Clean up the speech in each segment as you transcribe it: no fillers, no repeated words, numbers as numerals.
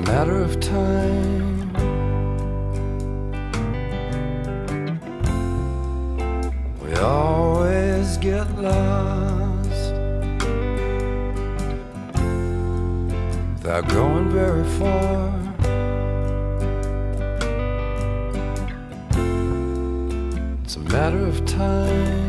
matter of time. We always get lost without going very far. It's a matter of time.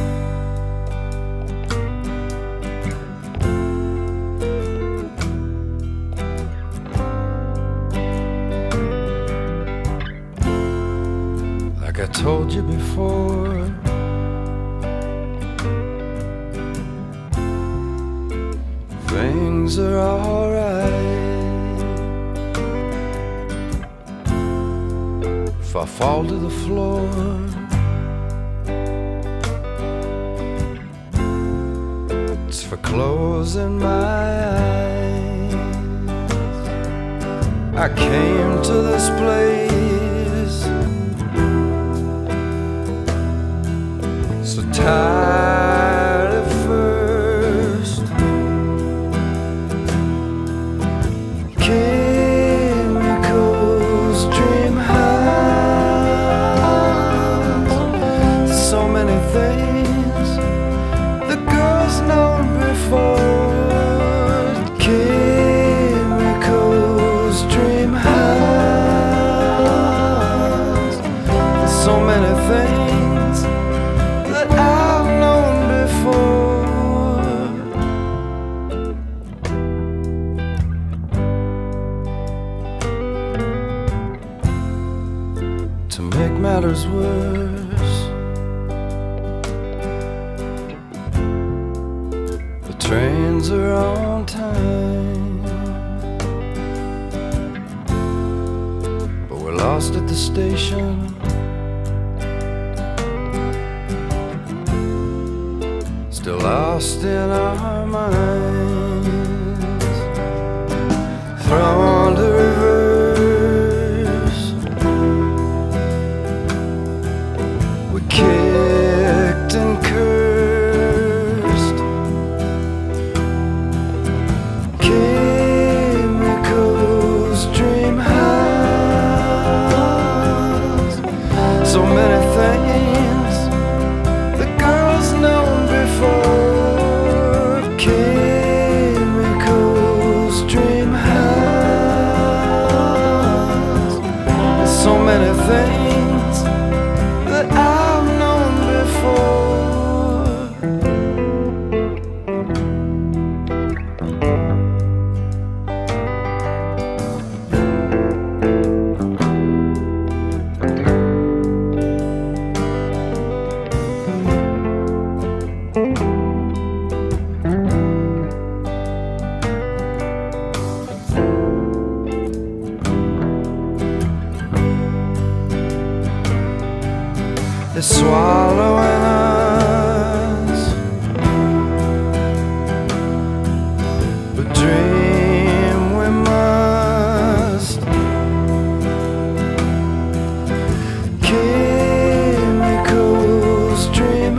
Like I told you before, things are alright. If I fall to the floor, it's for closing my eyes. I came to this place so tired at first. Chemicals, dream highs, so many things the girls known before. Chemicals, dream highs, so many things that I've known before. To make matters worse, the trains are on time, but we're lost at the station. Still lost in our minds, thrown to reverse. We kicked and cursed. Chemicals, dream highs, so many things the girls know before. Chemicals, dream highs, so many things that I've known before. They're swallowing us, but dream we must. Chemicals, dream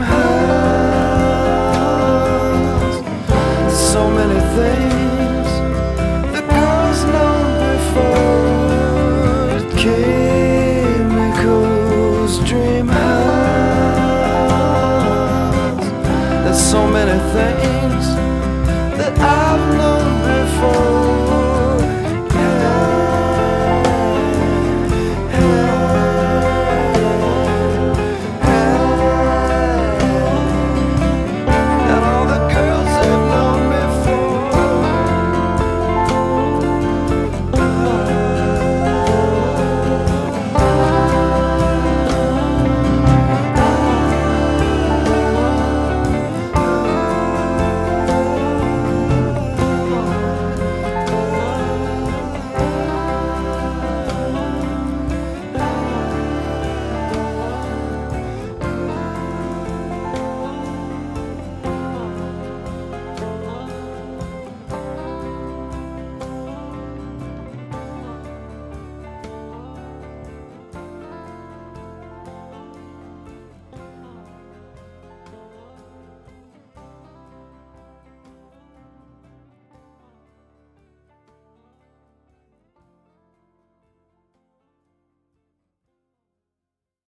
highs, so many things the girls know before. Chemicals, dream highs, there's so many things that I've known